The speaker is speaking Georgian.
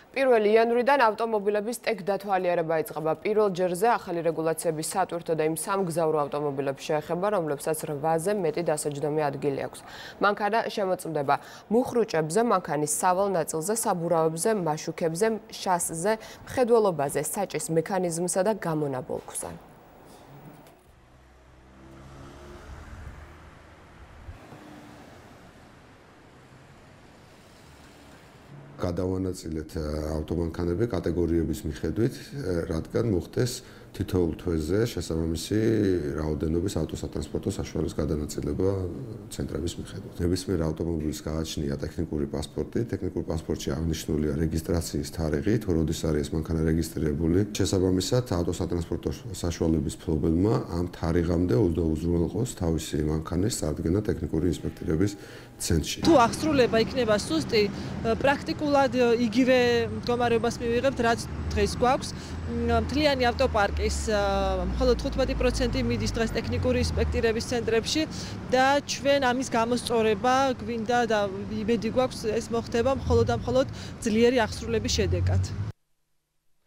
1 იანვრიდან ავტომობილების ტექ დათვალიერება იწყება. პირველ ჯერზე ახალი რეგულაციები სატვირთო და იმ სამგზავრო ავტომობილებს შეეხება, რომლებსაც 8-ზე მეტი დასაჯდომი ადგილი აქვს. მანქანა შემოწმდება მუხრუჭებზე, მანქანის სავალ ნაწილზე, საბურავებზე, მაშუქებზე, შასზე, მხედველობაზე, საჭის მექანიზმსა და გამონაბოლქვზე. გადავანაწილეთ ავტომანქანები კატეგორიების მიხედვით, რადგან მოხდეს თითოეულ თვეზე შესაბამისი რაოდენობის ავტოსატრანსპორტო საშუალების გადანაწილება ცენტრების მიხედვით. ნებისმიერ ავტომობილის გააჩნია ტექნიკური პასპორტი, ტექნიკურ პასპორტში აღნიშნულია რეგისტრაციის თარიღი, თუ როდის არის ეს მანქანა რეგისტრირებული. შესაბამისად, ავტოსატრანსპორტო საშუალების მფლობელმა ამ თარიღამდე უზრუნველყოს თავისი მანქანის წარდგენა ტექნიკური ინსპექტირების ცენტრში. თუ აღსრულება იქნება სუსტი, პრაქტიკულად იგივე მდგომარეობას მივიღებთ, რაც დღეს გვაქვს. მთლიანი ავტოპარკის მხოლოდ 15% მიდის დღეს ტექნიკური ინსპექტირების ცენტრებში და ჩვენ ამის გამოსწორება გვინდა და იმედი გვაქვს ეს მოხდება მხოლოდ და მხოლოდ ძლიერი აღსრულების შედეგად.